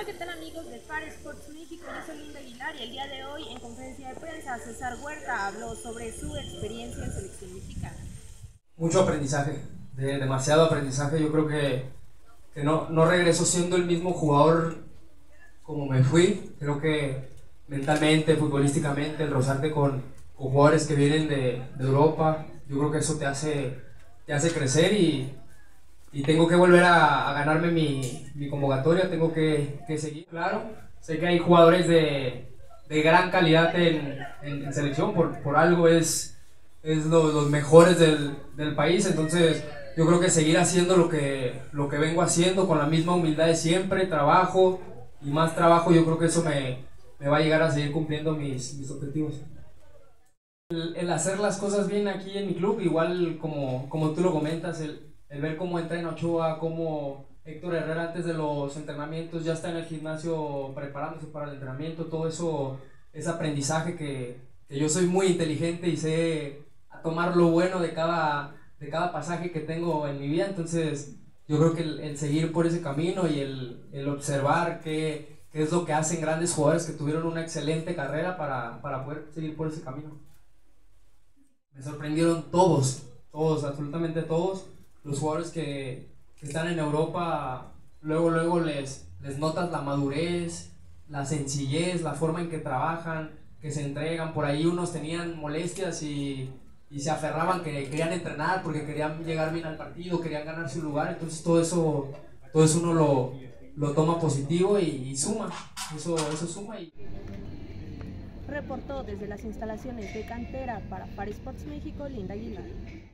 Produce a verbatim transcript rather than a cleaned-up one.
Hola, ¿qué tal amigos de Far Sports México? Yo soy Linda Aguilar y el día de hoy en conferencia de prensa César Huerta habló sobre su experiencia en selección mexicana. Mucho aprendizaje, de, demasiado aprendizaje. Yo creo que, que no, no regreso siendo el mismo jugador como me fui. Creo que mentalmente, futbolísticamente, el rozarte con, con jugadores que vienen de, de Europa, yo creo que eso te hace, te hace crecer y, y tengo que volver a, a ganarme mi, mi convocatoria, tengo que, que seguir. Claro, sé que hay jugadores de, de gran calidad en, en, en selección, por, por algo es, es lo, los mejores del, del país, entonces yo creo que seguir haciendo lo que, lo que vengo haciendo con la misma humildad de siempre, trabajo y más trabajo, yo creo que eso me, me va a llegar a seguir cumpliendo mis, mis objetivos. El, el hacer las cosas bien aquí en mi club, igual como, como tú lo comentas, el, el ver cómo entrena Ochoa, cómo Héctor Herrera antes de los entrenamientos ya está en el gimnasio preparándose para el entrenamiento, todo eso es aprendizaje que, que yo soy muy inteligente y sé tomar lo bueno de cada, de cada pasaje que tengo en mi vida, entonces yo creo que el, el seguir por ese camino y el, el observar qué, qué es lo que hacen grandes jugadores que tuvieron una excelente carrera para, para poder seguir por ese camino. Me sorprendieron todos, todos, absolutamente todos. Los jugadores que, que están en Europa, luego, luego les, les notas la madurez, la sencillez, la forma en que trabajan, que se entregan. Por ahí unos tenían molestias y, y se aferraban que querían entrenar porque querían llegar bien al partido, querían ganar su lugar. Entonces todo eso, todo eso uno lo, lo toma positivo y, y suma, eso, eso suma. Y... Reportó desde las instalaciones de cantera para Far Sports México, Linda Aguilar.